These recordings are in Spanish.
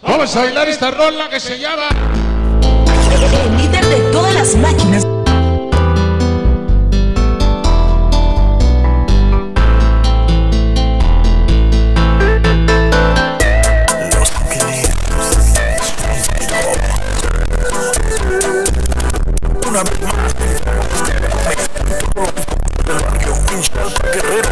Vamos a bailar esta rola que se llama El líder de todas las máquinas. Una vez más, del barrio Guerrero.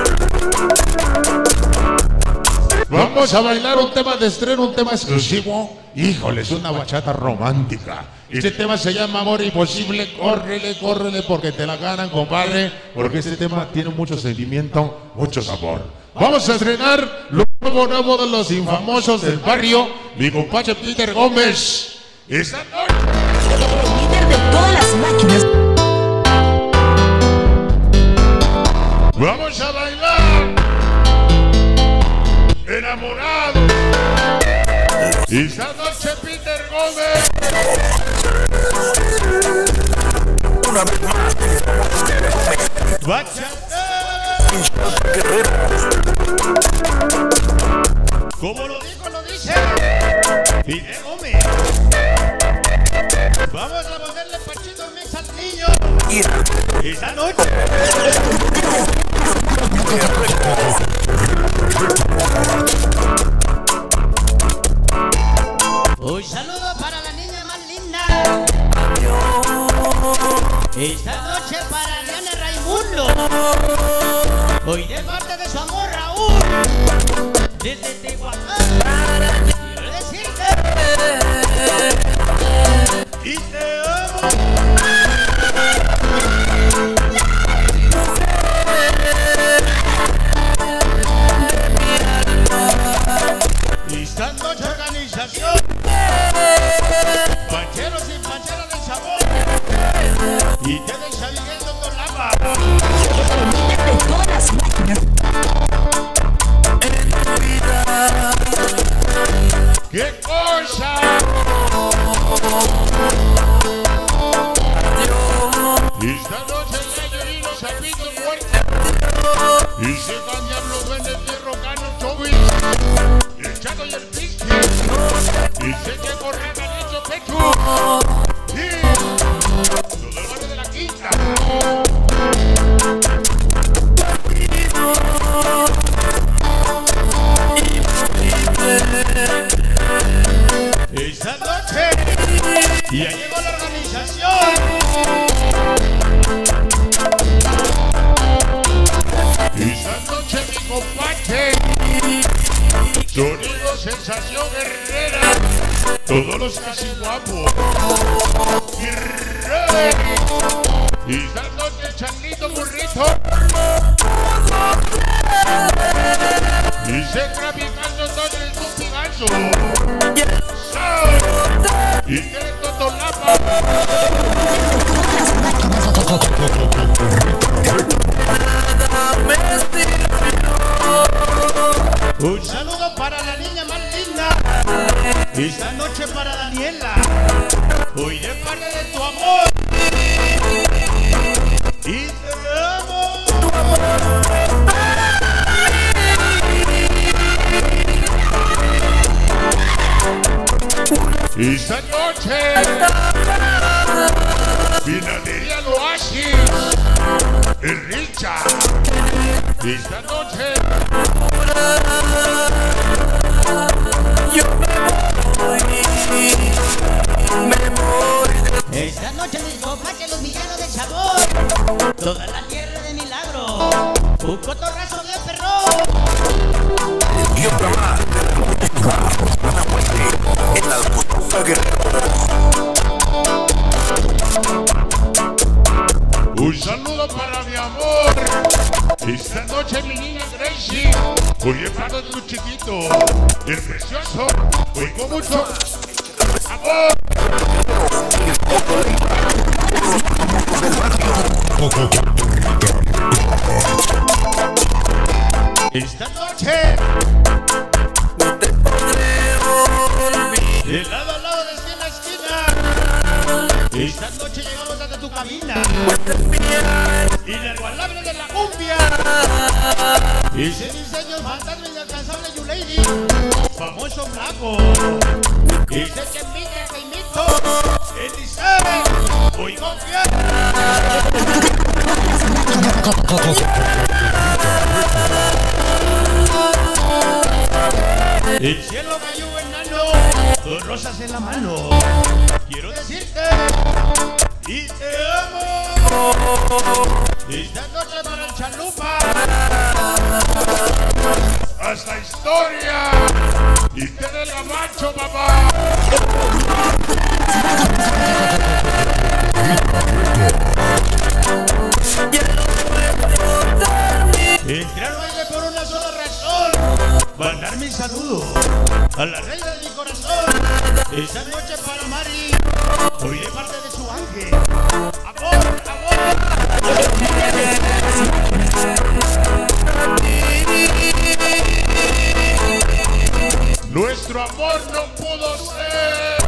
Vamos a bailar un tema de estreno, un tema exclusivo. Híjole, es una bachata romántica. Este tema se llama Amor Imposible. Córrele, córrele porque te la ganan, compadre. Porque este tema tiene mucho sentimiento, mucho sabor. Vamos a estrenar lo nuevo de los infamosos del barrio. Mi compadre Peter Gómez. Esta noche. El líder de todas las máquinas. Vamos a bailar. Enamorado. Esta noche Peter Gómez. Una vez más, Bachata. Guerrero. Como lo dijo, lo dice Peter Gómez. Vamos a ponerle pachito mix al niño. Esta noche. Un saludo para la niña más linda. Esta noche para Diana Raimundo. Hoy de parte de su amor Raúl. Desde Tehuacán. Quiero decirte. Y te amo. Esta noche organización. Pancheros y pancheras del sabor. Y te deja viviendo con lava. El líder de todas las máquinas. ¡Qué cosa! Esta noche ya yo y los sapitos muertos. Y se cambian los duendes de Rocano Chobis. El Chato y el Pisqui. Y se que corren al hecho pecho. Sí. Todo el barrio de la quinta. Esta noche ya llegó la organización. Esta noche mi compadre Sonido Sensación Guerrera. Todos los casi guapos. Y esta noche Changuito Burrito. Y se traficando todo el supigazo. Y que Totolapa. Un saludo para la niña más linda. Esta noche para Daniela. Hoy de parte de tu amor. Y te amo. Esta noche Finadería el Oasis. El Richard. Esta noche Esta noche mis compadres los villanos de sabor. Toda la tierra de milagro. Un cotorrazo de perro. Y otra más. Una muerte en la puta Guerrero. un saludo para mi amor. Esta noche mi niña Gracie. Hoy he hablado de un chiquito. El precioso. Hoy con mucho amor. Esta noche No te podré olvidar. de lado a lado, de esquina a esquina. Esta noche llegamos desde tu cabina. Inigualable de la cumbia. Ese diseño fantasma inalcanzable Yulady, famoso flaco. Ese que invita, que imito, el dice, oigo bien. El cielo cayó enano, dos rosas en la mano. Quiero decirte, y te amo. Esta noche para el chalupa. Hasta historia. Y te de la macho, papá. Entré al baile por una sola razón, mandar mi saludo a la reina de mi corazón. Esta noche para Mari, hoy de parte de su ángel. Amor, amor. Nuestro amor no pudo ser.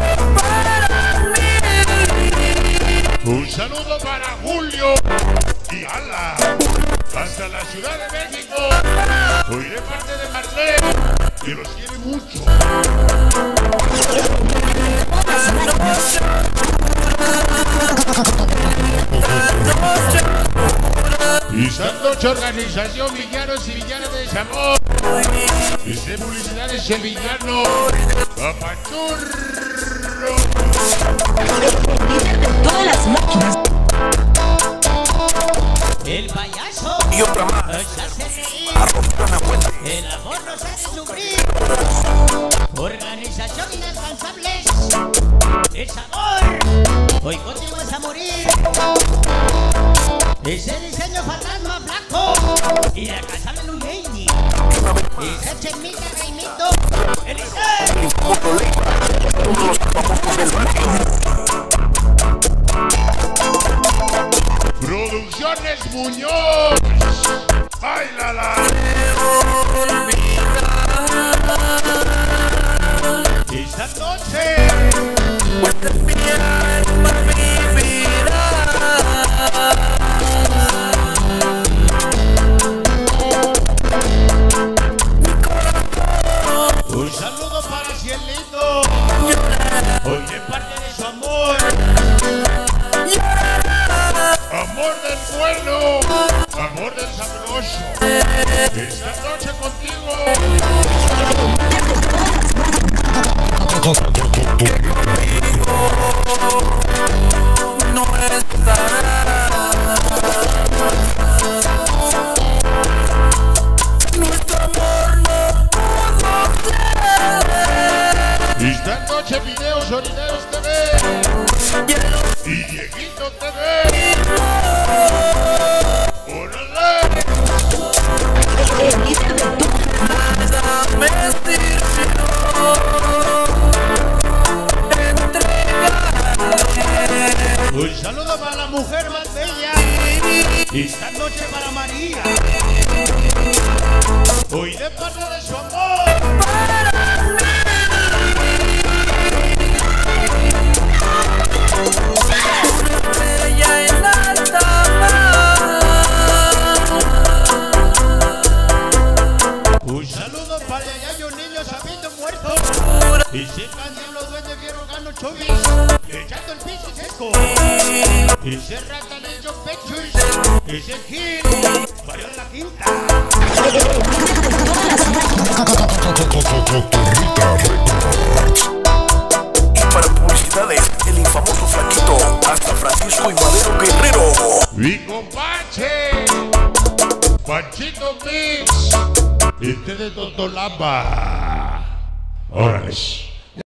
Un saludo para Julio y Ala, hasta la Ciudad de México. Hoy de parte de Marlene, que los quiere mucho. Y esta noche organización Villanos y Villanas de Desamor. Dice publicidades el villano Papachurro. Líder de todas las máquinas. El payaso Y otra más. nos hace reír, Arrostrana Fuente. el amor nos hace sufrir. Organización inalcanzables, es amor, hoy contigo vas a morir. Ese diseño fantasma flaco, inalcanzable en un lady. Ese chemita Jaimito, Eliseo. Foto Leiva. Todos los famosos del barrio. Producciones Muñoz. ¡Ay, la la! Esta noche un saludo para Cielito, hoy de parte de su amor. Amor del bueno, amor del sabroso. Esta noche contigo. No estará. Nuestro amor no pudo ser. Esta noche Videos Sonideros TV y Dieguito TV. ¡Órale! El líder de todas las máquinas. Un saludo para la mujer más bella, esta noche para María, hoy de parte de su amor. Un saludo para Yayo Niño Sabino Muerto, y se cantan los duendes Fierro Gano Chovis, echando el piso seco. Ese ratanillo Pechus, ese Gil, Mario de la Quinta. Y para publicidades, el infamoso Flaquito, hasta Francisco y Madero Guerrero. Mi compadre, Panchito Mix, este de Totolapa. Órale.